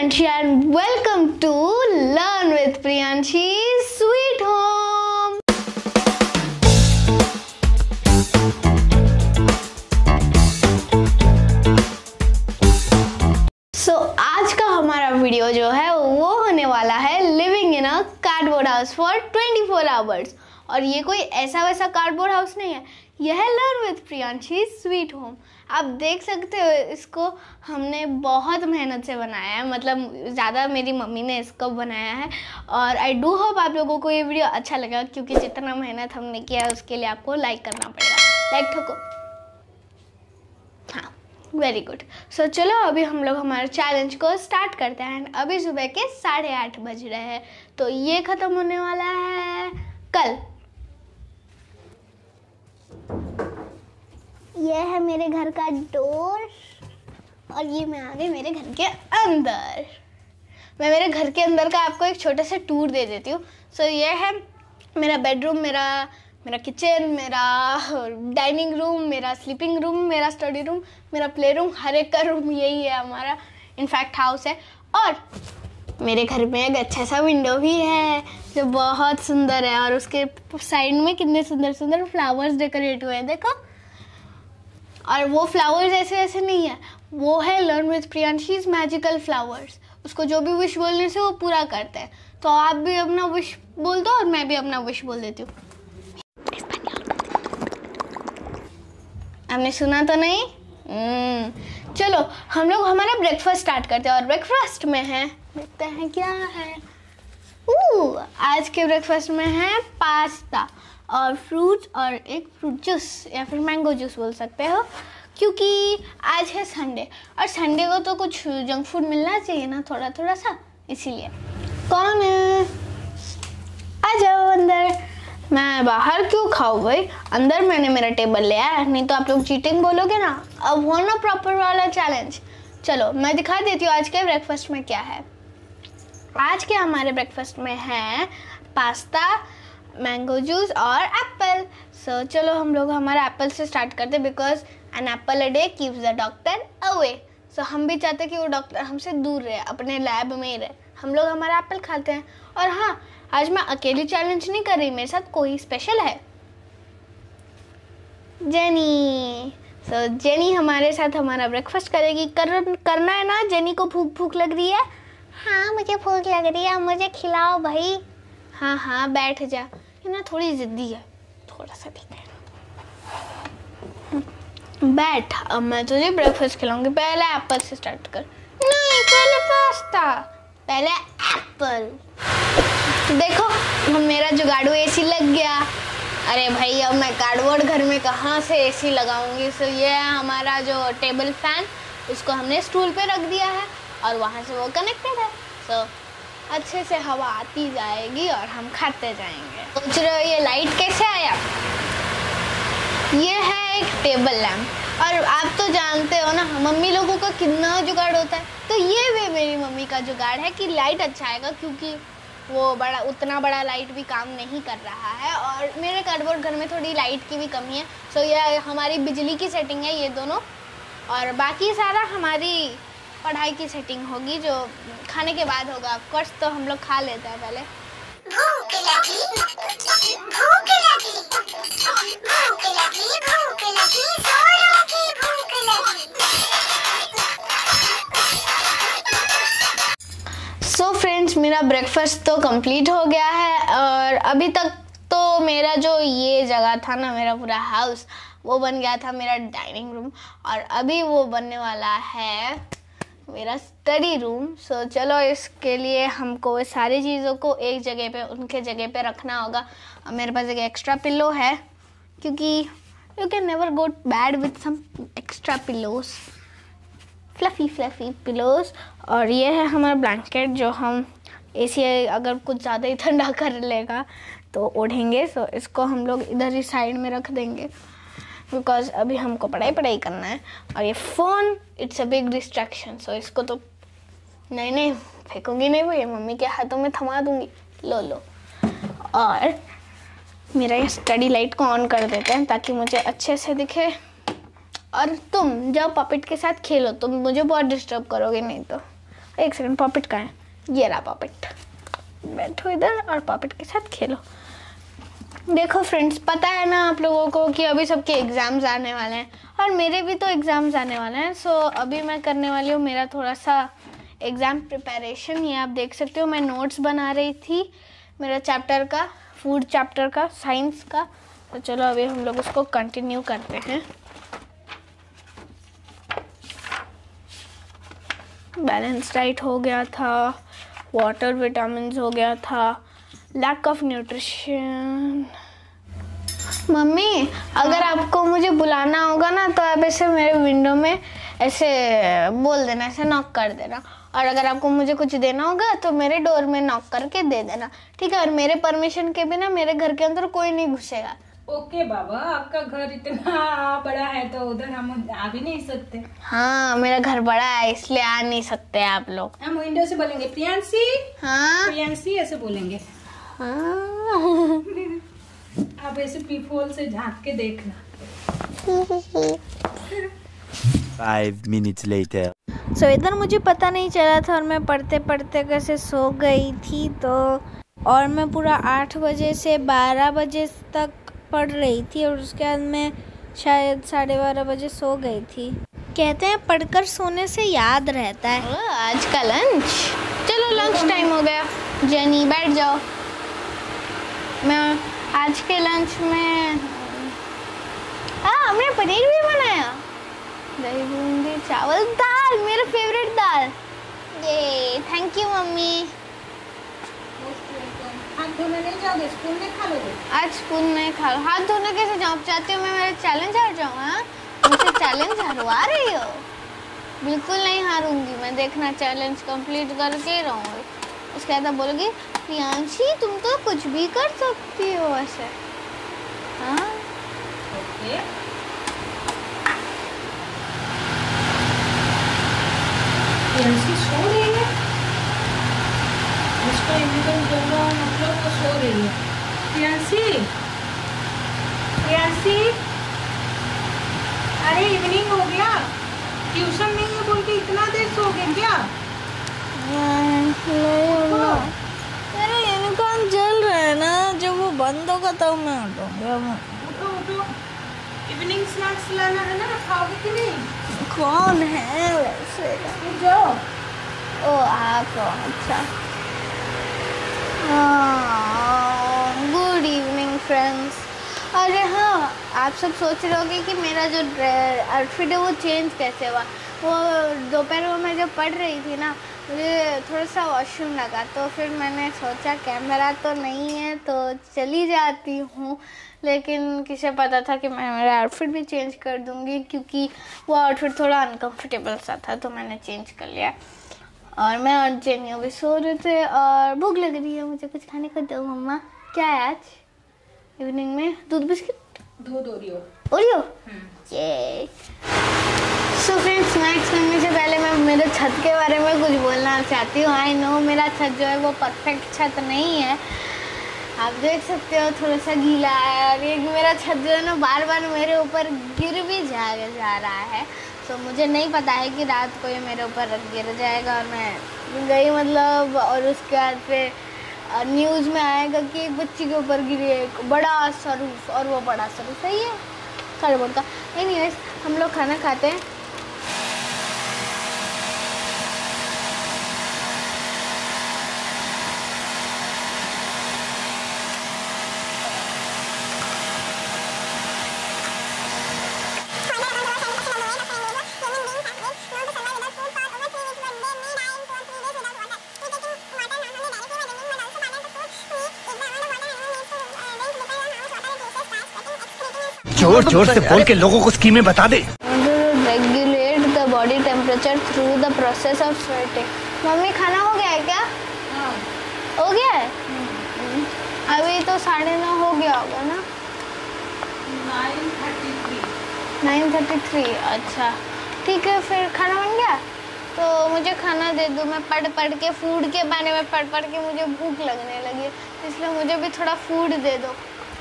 Priyanshi and welcome to Learn with Priyanshi's Sweet Home. आज का हमारा वीडियो जो है वो होने वाला है living in a cardboard house for 24 hours. और ये कोई ऐसा वैसा कार्डबोर्ड हाउस नहीं है, यह है learn with Priyanshi sweet home. आप देख सकते हो इसको हमने बहुत मेहनत से बनाया है, मतलब ज़्यादा मेरी मम्मी ने इसको बनाया है। और आई डू होप आप लोगों को ये वीडियो अच्छा लगा, क्योंकि जितना मेहनत हमने किया है उसके लिए आपको लाइक करना पड़ेगा। लाइक ठोको, हाँ, वेरी गुड। सो चलो अभी हम लोग हमारे चैलेंज को स्टार्ट करते हैं। अभी सुबह के 8:30 बज रहे हैं, तो ये ख़त्म होने वाला है कल। ये है मेरे घर का डोर और ये मैं आ गई मेरे घर के अंदर। मैं मेरे घर के अंदर का आपको एक छोटा सा टूर दे देती हूँ। सो ये है मेरा बेडरूम, मेरा किचन, मेरा डाइनिंग रूम, मेरा स्लीपिंग रूम, मेरा स्टडी रूम, मेरा प्ले रूम, हर एक का रूम यही है हमारा, इनफैक्ट हाउस है। और मेरे घर में एक अच्छा सा विंडो भी है जो बहुत सुंदर है, और उसके साइड में कितने सुंदर सुंदर फ्लावर्स डेकोरेट हुए हैं, देखो। और वो फ्लावर्स ऐसे ऐसे नहीं है, वो है learn with Priyanshi's magical flowers. उसको जो भी विश बोलने से वो पूरा करते हैं। तो आप भी अपना विश बोल दो और मैं भी अपना विश बोल देती हूँ। आपने सुना तो नहीं? चलो हम लोग हमारा ब्रेकफास्ट स्टार्ट करते हैं। और ब्रेकफास्ट में है, देखते हैं क्या है। आज के ब्रेकफास्ट में है पास्ता और फ्रूट्स और एक फ्रूट जूस या फिर मैंगो जूस बोल सकते हो, क्योंकि आज है संडे और संडे को तो कुछ जंक फूड मिलना चाहिए ना, थोड़ा थोड़ा सा, इसीलिए। कौन है? आ जाओ अंदर। मैं बाहर क्यों खाऊं भाई, अंदर मैंने मेरा टेबल ले आया, नहीं तो आप लोग चीटिंग बोलोगे ना। अब हो ना प्रॉपर वाला चैलेंज। चलो मैं दिखा देती हूँ आज के ब्रेकफास्ट में क्या है। आज के हमारे ब्रेकफास्ट में है पास्ता, मैंगो जूस और एप्पल। सो चलो हम लोग हमारा एप्पल से स्टार्ट करते, because an apple a day keeps the doctor away. So हम भी चाहते कि वो डॉक्टर हमसे दूर रहे, अपने लैब में ही रहे। हम लोग हमारा एप्पल खाते हैं। और हाँ, आज मैं अकेली चैलेंज नहीं कर रही, मेरे साथ कोई स्पेशल है, जेनी। सो जेनी हमारे साथ हमारा ब्रेकफास्ट करेगी। करना है ना? जेनी को भूख लग रही है? हाँ मुझे भूख लग रही है, मुझे खिलाओ भाई। हाँ हाँ बैठ जा, ये ना थोड़ी जिद्दी है, थोड़ा सा ठीक है। बैठ, अब मैं तुझे ब्रेकफास्ट खिलाऊंगी। पहले एप्पल से स्टार्ट कर। नहीं, पहले पास्ता, पहले एप्पल। तो देखो मेरा जुगाड़ू एसी लग गया। अरे भाई अब मैं कार्डबोर्ड घर में कहाँ से एसी लगाऊंगी। सो ये है हमारा जो टेबल फैन, उसको हमने स्टूल पे रख दिया है और वहाँ से वो कनेक्टेड है। सो अच्छे से हवा आती जाएगी और हम खाते जाएंगे। सोच रहे हो ये लाइट कैसे आया? ये है एक टेबल लैम्प। और आप तो जानते हो ना मम्मी लोगों का कितना जुगाड़ होता है, तो ये भी मेरी मम्मी का जुगाड़ है कि लाइट अच्छा आएगा, क्योंकि वो उतना बड़ा लाइट भी काम नहीं कर रहा है। और मेरे कार्डबोर्ड घर में थोड़ी लाइट की भी कमी है। सो ये हमारी बिजली की सेटिंग है ये दोनों, और बाकी सारा हमारी पढ़ाई की सेटिंग होगी, जो खाने के बाद होगा। ऑफकोर्स तो हम लोग खा लेते हैं पहले। भूख लगी, भूख लगी, भूख लगी, भूख लगी, जोरों की भूख लगी। सो फ्रेंड्स, मेरा ब्रेकफास्ट तो कंप्लीट हो गया है। और अभी तक तो मेरा जो ये जगह था ना, मेरा पूरा हाउस, वो बन गया था मेरा डाइनिंग रूम, और अभी वो बनने वाला है मेरा स्टडी रूम। सो चलो इसके लिए हमको सारी चीज़ों को एक जगह पे, उनके जगह पे रखना होगा। अब मेरे पास एक एक्स्ट्रा पिलो है, क्योंकि you can never go bad with some extra pillows, fluffy pillows. और ये है हमारा ब्लैंकेट, जो हम एसी अगर कुछ ज़्यादा ही ठंडा कर लेगा तो ओढ़ेंगे। सो इसको हम लोग इधर ही साइड में रख देंगे, बिकॉज अभी हमको पढ़ाई करना है। और ये phone, it's a big distraction. So इसको तो नहीं फेंकूंगी नहीं, वो ये मम्मी के हाथों में थमा दूंगी। लो। और मेरा ये स्टडी लाइट को ऑन कर देते हैं ताकि मुझे अच्छे से दिखे। और तुम जब पपेट के साथ खेलो तो मुझे बहुत डिस्टर्ब करोगे, नहीं तो एक सेकंड, पॉपेट कहाँ है? ये रहा पॉपेट। बैठो इधर और पॉपेट के साथ खेलो। देखो फ्रेंड्स, पता है ना आप लोगों को कि अभी सबके एग्ज़ाम्स आने वाले हैं और मेरे भी तो एग्ज़ाम्स आने वाले हैं। सो अभी मैं करने वाली हूँ मेरा थोड़ा सा एग्ज़ाम प्रिपरेशन। ये आप देख सकते हो, मैं नोट्स बना रही थी मेरा चैप्टर का, फूड चैप्टर का, साइंस का। तो चलो अभी हम लोग उसको कंटिन्यू करते हैं। बैलेंस डाइट हो गया था, वाटर विटामिन्स हो गया था, लैक ऑफ न्यूट्रिशन। मम्मी, अगर आपको मुझे बुलाना होगा ना तो आप ऐसे मेरे विंडो में ऐसे बोल देना, ऐसे नॉक कर देना। और अगर आपको मुझे कुछ देना होगा तो मेरे डोर में नॉक करके दे देना, ठीक है? और मेरे परमिशन के बिना मेरे घर के अंदर कोई नहीं घुसेगा। ओके बाबा, आपका घर इतना बड़ा है तो उधर हम आ भी नहीं सकते। हाँ, मेरा घर बड़ा है इसलिए आ नहीं सकते आप लोग। हम विंडो से बोलेंगे प्रियांशी। हाँ प्रियांशी ऐसे बोलेंगे। हाँ। आप ऐसे पीपल से झांक के देखना। 5 minutes later. सो इधर मुझे पता नहीं चला था और मैं पढ़ते पढ़ते कैसे सो गई थी। तो और मैं पूरा 8 बजे से 12 बजे तक पढ़ रही थी और उसके बाद मैं शायद 12:30 बजे सो गई थी। कहते हैं पढ़कर सोने से याद रहता है। आज का लंच, चलो लंच टाइम हो गया। जेनी बैठ जाओ। मैं आज के लंच में हमने पनीर भी बनाया, दही बूंदी, चावल, दाल, मेरा फेवरेट दाल। ये थैंक यू मम्मी। हाथ धोने नहीं जाओगे? स्पून में खा लोगे? आज स्पून में खा लो। हाथ धोने कैसे जाऊँ? चाहती हो मैं मेरा चैलेंज हार जाऊँ? हाँ, मुझे चैलेंज हारवा रही हो? बिल्कुल नहीं हारूंगी मैं, देखना चैलेंज कंप्लीट करके ही रहूँगी। उसके बाद बोलोगी प्रियांशी तुम तो कुछ भी कर सकती हो ऐसे। हाँ ओके। प्रियांशी सो रही है, उसका एविडेंस दे रहा हूँ, मतलब वो सो रही है। प्रियांशी, प्रियांशी, अरे इवनिंग हो गया, ट्यूशन नहीं है बोल के इतना देर सो गए क्या? मेरा यूनिकॉर्न जल रहा है ना, जब वो बंद होगा तब मैं हटूंगा। उठो उठो, इवनिंग स्नैक्स लाना है ना, खाओगे कि नहीं? कौन है वैसे? उठ जाओ। ओ आप हो, अच्छा। Good evening friends. अरे हाँ, आप सब सोच रहे होगे कि मेरा जो आउटफिट है वो चेंज कैसे हुआ। वो दोपहर में मैं जब पढ़ रही थी ना, मुझे थोड़ा सा वॉशरूम लगा, तो फिर मैंने सोचा कैमरा तो नहीं है तो चली जाती हूँ। लेकिन किसे पता था कि मैं मेरा आउटफिट भी चेंज कर दूँगी, क्योंकि वो आउटफिट थोड़ा अनकंफर्टेबल सा था, तो मैंने चेंज कर लिया। और मैं और जेनियो भी सो रहे थे और भूख लग रही है, मुझे कुछ खाने को दो मम्मा। क्या है आज इवनिंग में? दूध बिस्किट, दूध ओरियो। ओरियो। ये सो फ्रेंड्स, स्नैक्स करने से पहले मैं मेरे छत के बारे में कुछ बोलना चाहती हूँ। आई नो मेरा छत जो है वो परफेक्ट छत नहीं है, आप देख सकते हो थोड़ा सा गीला है। और ये मेरा छत जो है ना बार बार मेरे ऊपर गिर भी जा रहा है। तो मुझे नहीं पता है कि रात को ये मेरे ऊपर गिर जाएगा और मैं गई मतलब, और उसके बाद फिर न्यूज़ में आएगा कि एक बच्ची के ऊपर गिरी एक बड़ा सा रूफ, और वो बड़ा सा रूफ सही है कार्डबोर्ड का। एनीवेज, हम लोग खाना खाते हैं। जोर जोर से बोल के लोगों को स्कीमें बता दे। Regulate the body temperature through the process of sweating. Mummy खाना हो गया है क्या? हाँ। हो गया है? अभी तो 9:30 हो गया होगा ना। 9:33। अच्छा ठीक है, फिर खाना बन गया तो मुझे खाना दे दो। मैं पढ़ के फूड के बारे में पढ़ के मुझे भूख लगने लगी, इसलिए मुझे भी थोड़ा फूड दे दो।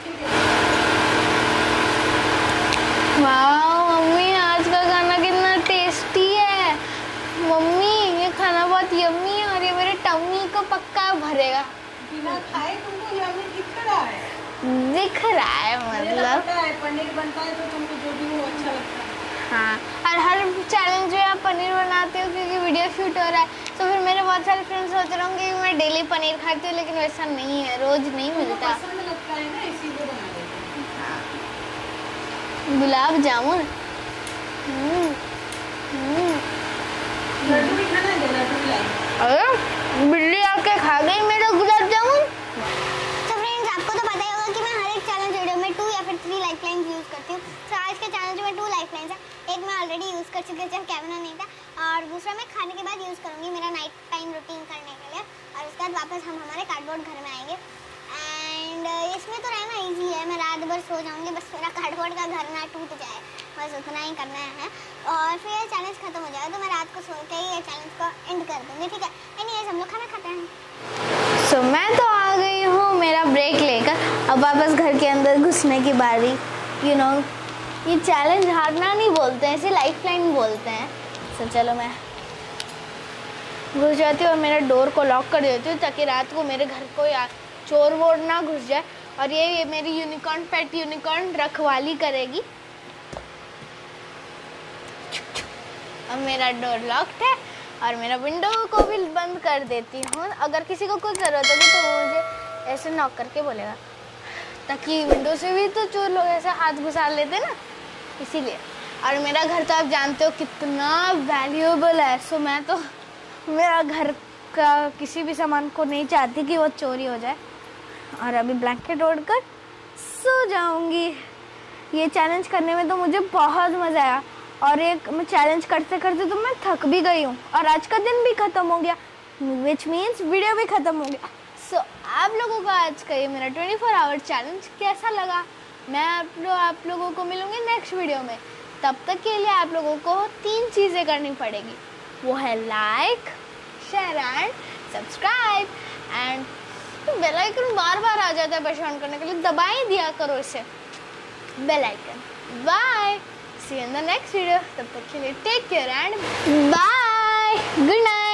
वाह मम्मी, आज का खाना कितना टेस्टी है। मम्मी ये खाना बहुत यम्मी भरेगा। बिना खाए तुमको यम्मी दिख रहा है? दिख रहा है मुझे तो मतलब। पता है पनीर बनता है तो तुमको जो भी वो अच्छा लगता है। हाँ, और हर चैलेंज में आप पनीर बनाते हो क्योंकि वीडियो शूट हो रहा है, तो फिर मेरे बहुत सारे फ्रेंड्स सोच रहे होंगे कि मैं डेली पनीर खाती हूँ, लेकिन वैसा नहीं है, रोज नहीं मिलता। पसंद लगता है ना इसीलिए बना देते हैं। गुलाब जामुन। लड्डू भी खाना है, लड्डू भी लाई। अरे बिल्ली आके खा गई मेरा गुलाब जामुन। तो फ्रेंड्स, आपको तो पता ही होगा कि मैं हर एक चैलेंज वीडियो में 2 या फिर 3 लाइफलाइंस यूज़ करती हूँ। तो आज के चैलेंज में 2 लाइफलाइंस है। एक मैं ऑलरेडी यूज़ कर चुकी हूँ जब कैमरा नहीं था, और दूसरा मैं खाने के बाद यूज़ करूँगी मेरा नाइट टाइम रूटीन करने के लिए, और उसके बाद वापस हम हमारे कार्डबोर्ड घर में आएंगे। एंड इसमें तो रहना ईजी है, मैं रात भर सो जाऊँगी, बस मेरा कार्डबोर्ड का घर ना टूट जाए, बस उतना ही करना है। और फिर ये चैलेंज खत्म हो जाएगा तो मैं रात को सो के ही ये चैलेंज को एंड कर दूँगी, ठीक है? एनीवेज हम लोग खाना खाते हैं। सो मैं तो आ गई हूँ मेरा ब्रेक लेकर, अब वापस घर के अंदर घुसने की बारी। यू नो, ये चैलेंज हारना नहीं बोलते हैं, इसे लाइफलाइन बोलते हैं। सो चलो मैं घुस जाती हूँ और मेरा डोर को लॉक कर देती हूँ ताकि रात को मेरे घर को या चोर वोर ना घुस जाए। और ये मेरी यूनिकॉर्न पेट यूनिकॉर्न रखवाली करेगी। अब मेरा डोर लॉक्ड है और मेरा विंडो को भी बंद कर देती हूँ। अगर किसी को कुछ ज़रूरत होगी तो वो मुझे ऐसे नॉक करके बोलेगा, ताकि विंडो से भी तो चोर लोग ऐसे हाथ घुसा लेते ना, इसीलिए। और मेरा घर तो आप जानते हो कितना वैल्यूएबल है, सो मैं तो मेरा घर का किसी भी सामान को नहीं चाहती कि वो चोरी हो जाए। और अभी ब्लैंकेट ओढ़कर सो जाऊंगी। ये चैलेंज करने में तो मुझे बहुत मज़ा आया, और एक मैं चैलेंज करते करते तो मैं थक भी गई हूँ, और आज का दिन भी ख़त्म हो गया, विच मीन्स वीडियो भी ख़त्म हो गया। सो आप लोगों का आज का ये मेरा 24 आवर चैलेंज कैसा लगा? मैं आप लोगों को मिलूँगी नेक्स्ट वीडियो में। तब तक के लिए आप लोगों को 3 चीज़ें करनी पड़ेगी, वो है like, share and subscribe. And bell icon बार बार आ जाता है परेशान करने के लिए, दबा ही दिया करो इसे, bell icon. Bye, see you in the next video. तब तक के लिए take care and bye, good night.